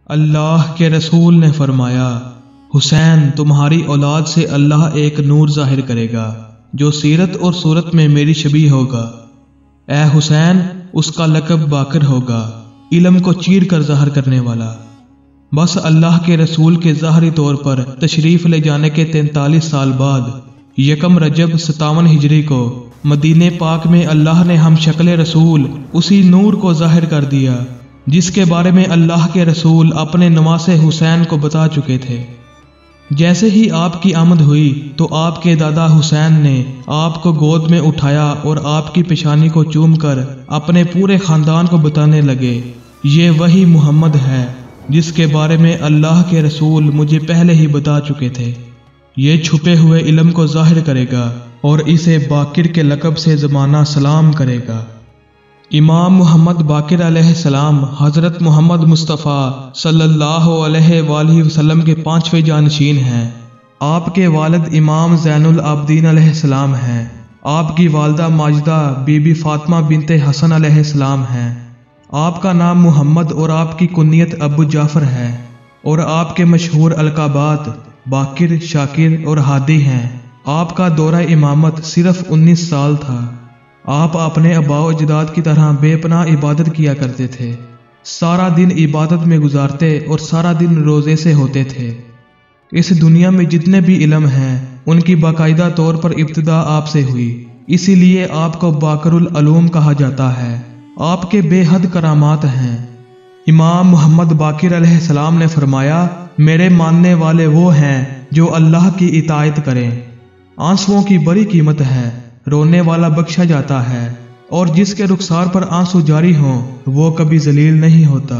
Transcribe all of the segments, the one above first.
اللہ کے رسول نے فرمایا، حسین تمہاری اولاد سے اللہ ایک نور ظاہر کرے گا جو سیرت اور صورت میں میری شبیہ ہوگا۔ اے حسین، اس کا لقب باقر ہوگا، علم کو چیر کر ظاہر کرنے والا۔ بس اللہ کے رسول کے ظاہری طور پر تشریف لے جانے کے 43 سال بعد یکم رجب 57 ہجری کو مدینہ پاک میں اللہ نے ہم شکل رسول اسی نور کو ظاہر کر دیا جس کے بارے میں اللہ کے رسول اپنے نواسے حسین کو بتا چکے تھے۔ جیسے ہی آپ کی آمد ہوئی تو آپ کے دادا حسین نے آپ کو گود میں اٹھایا اور آپ کی پیشانی کو چوم کر اپنے پورے خاندان کو بتانے لگے، یہ وہی محمد ہے جس کے بارے میں اللہ کے رسول مجھے پہلے ہی بتا چکے تھے۔ یہ چھپے ہوئے علم کو ظاہر کرے گا اور اسے باقر کے لقب سے زمانہ سلام کرے گا۔ امام محمد باقر علیہ السلام حضرت محمد مصطفیٰ صلی اللہ علیہ وآلہ وسلم کے 5ویں جانشین ہیں۔ آپ کے والد امام زین العابدین علیہ السلام ہیں۔ آپ کی والدہ ماجدہ بی بی فاطمہ بنت حسن علیہ السلام ہیں۔ آپ کا نام محمد اور آپ کی کنیت ابو جعفر ہے، اور آپ کے مشہور القابات باقر، شاکر اور ہادی ہیں۔ آپ کا دورہ امامت صرف 19 سال تھا۔ آپ اپنے آباء و اجداد کی طرح بے پناہ عبادت کیا کرتے تھے، سارا دن عبادت میں گزارتے اور سارا دن روزے سے ہوتے تھے۔ اس دنیا میں جتنے بھی علم ہیں ان کی باقاعدہ طور پر ابتدا آپ سے ہوئی، اسی لیے آپ کو باقر العلوم کہا جاتا ہے۔ آپ کے بے حد کرامات ہیں۔ امام محمد باقر علیہ السلام نے فرمایا، میرے ماننے والے وہ ہیں جو اللہ کی اطاعت کریں۔ آنسوؤں کی بڑی قیمت ہے، رونے والا بخشا جاتا ہے، اور جس کے رخسار پر آنسو جاری ہوں وہ کبھی ذلیل نہیں ہوتا۔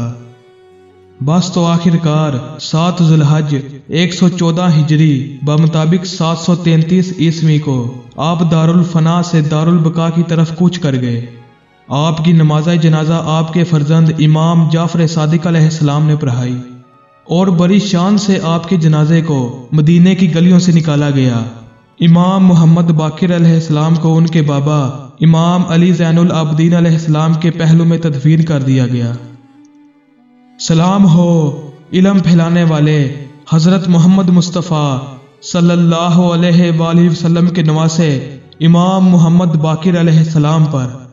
بس تو آخر کار 7 ذو الحج 114 ہجری بمطابق 733 عیسوی کو آپ دارالفنا سے دارالبقا کی طرف کوچ کر گئے۔ آپ کی نماز جنازہ آپ کے فرزند امام جعفر صادق علیہ السلام نے پڑھائی، اور بڑی شان سے آپ کے جنازے کو مدینے کی گلیوں سے نکالا گیا۔ امام محمد باقر علیہ السلام کو ان کے بابا امام علی زین العابدین علیہ السلام کے پہلو میں تدفین کر دیا گیا۔ سلام ہو علم پھیلانے والے حضرت محمد مصطفیٰ صلی اللہ علیہ وآلہ وسلم کے نواسے امام محمد باقر علیہ السلام پر۔